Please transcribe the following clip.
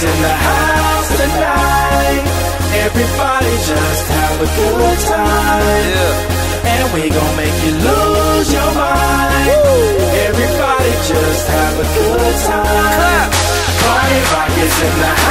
Rockets in the house tonight. Everybody just have a good time. And we gon' make you lose your mind. Everybody just have a good time. Party Rockets in the